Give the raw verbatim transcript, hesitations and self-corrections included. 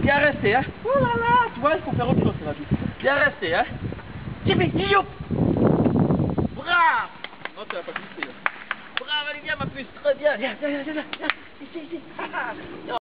Bien resté, hein. Oh là là, tu vois, il faut faire autre chose, c'est la vie. Bien resté, hein. Jimmy, youp. Bravo. Non, tu vas pas glisser, là. Bravo, allez, viens, ma puce, très bien. Viens, viens, viens, viens, viens. Ici, ici.